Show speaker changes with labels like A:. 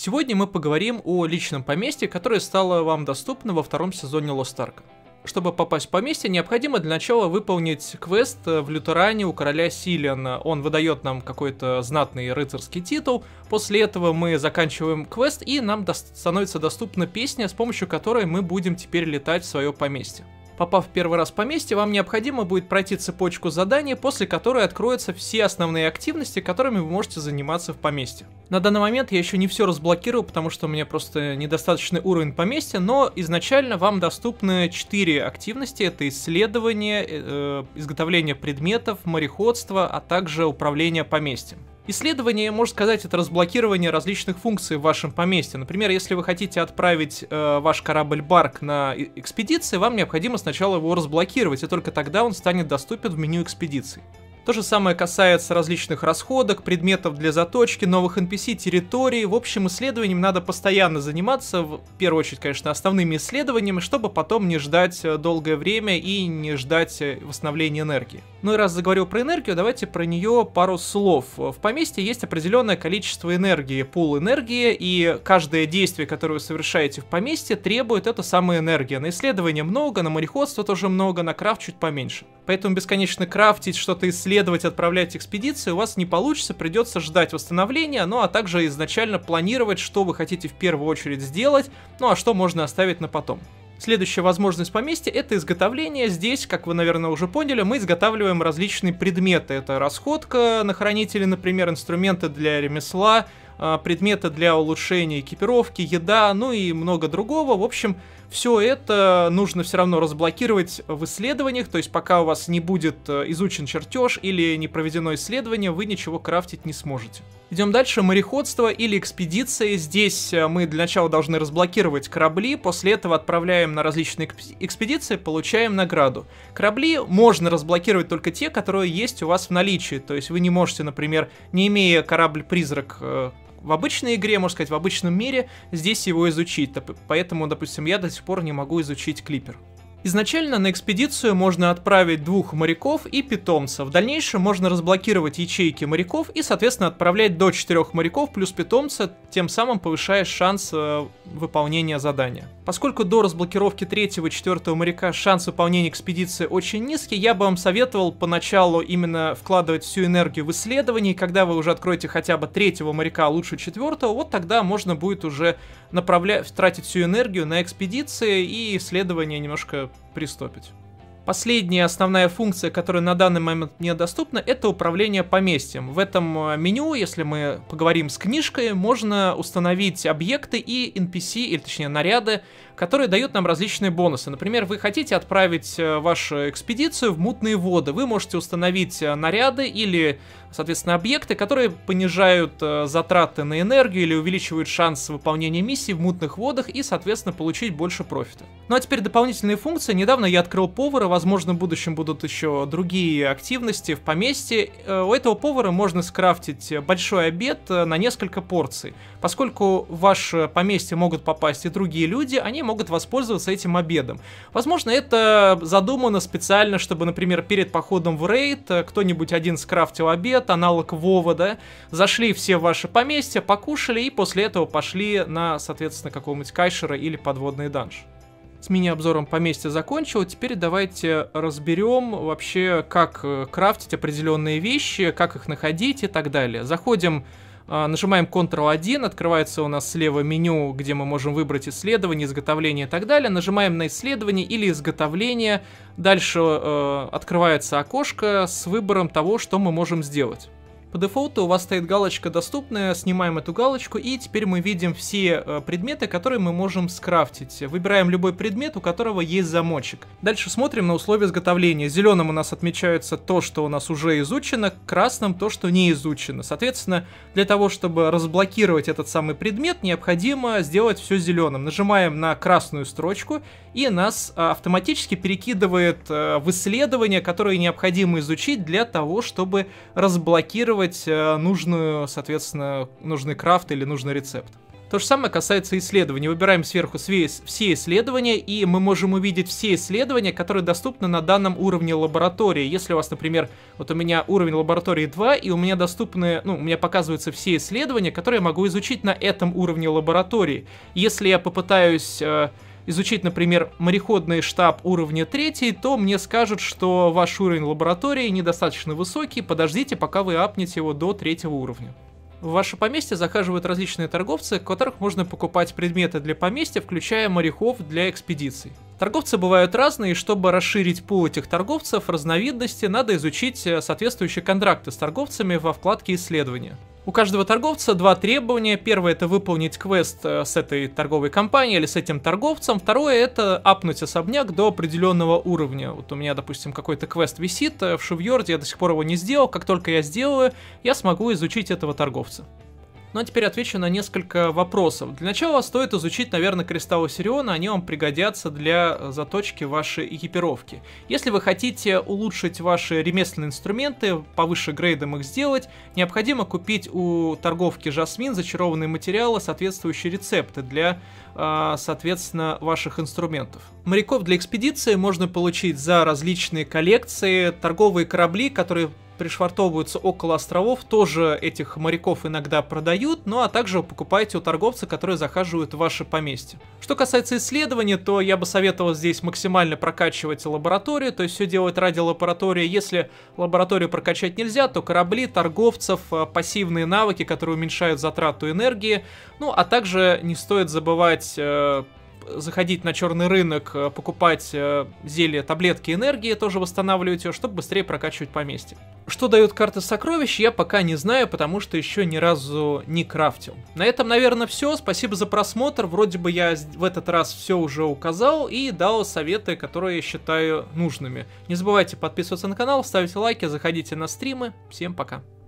A: Сегодня мы поговорим о личном поместье, которое стало вам доступно во втором сезоне Lost Ark. Чтобы попасть в поместье, необходимо для начала выполнить квест в Лютеране у короля Силиана. Он выдает нам какой-то знатный рыцарский титул. После этого мы заканчиваем квест, и нам становится доступна песня, с помощью которой мы будем теперь летать в свое поместье. Попав в первый раз в поместье, вам необходимо будет пройти цепочку заданий, после которой откроются все основные активности, которыми вы можете заниматься в поместье. На данный момент я еще не все разблокировал, потому что у меня просто недостаточный уровень поместья, но изначально вам доступны 4 активности. Это исследование, изготовление предметов, мореходство, а также управление поместьем. Исследование, можно сказать, это разблокирование различных функций в вашем поместье. Например, если вы хотите отправить ваш корабль Барк на экспедиции, вам необходимо сначала его разблокировать, и только тогда он станет доступен в меню экспедиций. То же самое касается различных расходок, предметов для заточки, новых NPC, территорий. В общем, исследованием надо постоянно заниматься, в первую очередь, конечно, основными исследованиями, чтобы потом не ждать долгое время и не ждать восстановления энергии. Ну и раз заговорил про энергию, давайте про нее пару слов. В поместье есть определенное количество энергии, пул энергии, и каждое действие, которое вы совершаете в поместье, требует эта самая энергия. На исследования много, на мореходство тоже много, на крафт чуть поменьше. Поэтому бесконечно крафтить, что-то исследовать, отправлять экспедиции у вас не получится, придется ждать восстановления, ну а также изначально планировать, что вы хотите в первую очередь сделать, ну а что можно оставить на потом. Следующая возможность поместья — это изготовление. Здесь, как вы, наверное, уже поняли, мы изготавливаем различные предметы. Это расходка на хранителе, например, инструменты для ремесла, предметы для улучшения экипировки, еда, ну и много другого. В общем, все это нужно все равно разблокировать в исследованиях, то есть пока у вас не будет изучен чертеж или не проведено исследование, вы ничего крафтить не сможете. Идем дальше. Мореходство или экспедиции. Здесь мы для начала должны разблокировать корабли, после этого отправляем на различные экспедиции, получаем награду. Корабли можно разблокировать только те, которые есть у вас в наличии, то есть вы не можете, например, не имея корабль-призрак в обычной игре, можно сказать, в обычном мире, здесь его изучить. Поэтому, допустим, я до сих пор не могу изучить клипер. Изначально на экспедицию можно отправить 2 моряков и питомца. В дальнейшем можно разблокировать ячейки моряков и, соответственно, отправлять до 4 моряков плюс питомца, тем самым повышая шанс выполнения задания. Поскольку до разблокировки 3-го и 4-го моряка шанс выполнения экспедиции очень низкий, я бы вам советовал поначалу именно вкладывать всю энергию в исследование, и когда вы уже откроете хотя бы 3-го моряка, а лучше 4-го, вот тогда можно будет уже тратить всю энергию на экспедиции и исследование немножко приступить. Последняя основная функция, которая на данный момент мне доступна, это управление поместьем. В этом меню, если мы поговорим с книжкой, можно установить объекты и NPC, или точнее наряды, которые дают нам различные бонусы. Например, вы хотите отправить вашу экспедицию в мутные воды. Вы можете установить наряды или, соответственно, объекты, которые понижают затраты на энергию или увеличивают шанс выполнения миссий в мутных водах и, соответственно, получить больше профита. Ну а теперь дополнительные функции. Недавно я открыл повара, возможно, в будущем будут еще другие активности в поместье. У этого повара можно скрафтить большой обед на несколько порций. Поскольку в ваше поместье могут попасть и другие люди, они могут воспользоваться этим обедом. Возможно, это задумано специально, чтобы, например, перед походом в рейд кто-нибудь один скрафтил обед, аналог Вова, да, зашли все в ваше поместье, покушали и после этого пошли на, соответственно, какого-нибудь кайшера или подводный данж. С мини-обзором поместья закончил, теперь давайте разберем вообще, как крафтить определенные вещи, как их находить и так далее. Заходим, нажимаем Ctrl-1, открывается у нас слева меню, где мы можем выбрать исследование, изготовление и так далее. Нажимаем на исследование или изготовление, дальше открывается окошко с выбором того, что мы можем сделать. По дефолту у вас стоит галочка «Доступная», снимаем эту галочку, и теперь мы видим все предметы, которые мы можем скрафтить. Выбираем любой предмет, у которого есть замочек. Дальше смотрим на условия изготовления. Зеленым у нас отмечается то, что у нас уже изучено, красным то, что не изучено. Соответственно, для того, чтобы разблокировать этот самый предмет, необходимо сделать все зеленым. Нажимаем на красную строчку, и нас автоматически перекидывает в исследования, которые необходимо изучить для того, чтобы разблокировать нужную, соответственно, нужный крафт или нужный рецепт. То же самое касается исследований. Выбираем сверху все исследования, и мы можем увидеть все исследования, которые доступны на данном уровне лаборатории. Если у вас, например, вот у меня уровень лаборатории 2, и у меня доступны, у меня показываются все исследования, которые я могу изучить на этом уровне лаборатории. Если я попытаюсь изучить, например, мореходный штаб уровня 3, то мне скажут, что ваш уровень лаборатории недостаточно высокий, подождите, пока вы апнете его до 3 уровня. В ваше поместье захаживают различные торговцы, у которых можно покупать предметы для поместья, включая моряков для экспедиций. Торговцы бывают разные, и чтобы расширить пул этих торговцев, разновидности, надо изучить соответствующие контракты с торговцами во вкладке «Исследования». У каждого торговца 2 требования. Первое — это выполнить квест с этой торговой компанией или с этим торговцем. Второе — это апнуть особняк до определенного уровня. Вот у меня, допустим, какой-то квест висит в Шувьорде, я до сих пор его не сделал. Как только я сделаю, я смогу изучить этого торговца. Ну а теперь отвечу на несколько вопросов. Для начала стоит изучить, наверное, кристаллы Сириона, они вам пригодятся для заточки вашей экипировки. Если вы хотите улучшить ваши ремесленные инструменты, повыше грейдом их сделать, необходимо купить у торговки Жасмин зачарованные материалы, соответствующие рецепты для, соответственно, ваших инструментов. Моряков для экспедиции можно получить за различные коллекции, торговые корабли, которые пришвартовываются около островов, тоже этих моряков иногда продают, ну а также вы покупаете у торговца, которые захаживают в ваше поместье. Что касается исследований, то я бы советовал здесь максимально прокачивать лабораторию, то есть все делать ради лаборатории. Если лабораторию прокачать нельзя, то корабли, торговцев, пассивные навыки, которые уменьшают затрату энергии, ну а также не стоит забывать заходить на черный рынок, покупать зелья, таблетки энергии, тоже восстанавливать ее, чтобы быстрее прокачивать поместье. Что дают карты сокровищ, я пока не знаю, потому что еще ни разу не крафтил. На этом, наверное, все. Спасибо за просмотр. Вроде бы я в этот раз все уже указал и дал советы, которые считаю нужными. Не забывайте подписываться на канал, ставить лайки, заходите на стримы. Всем пока.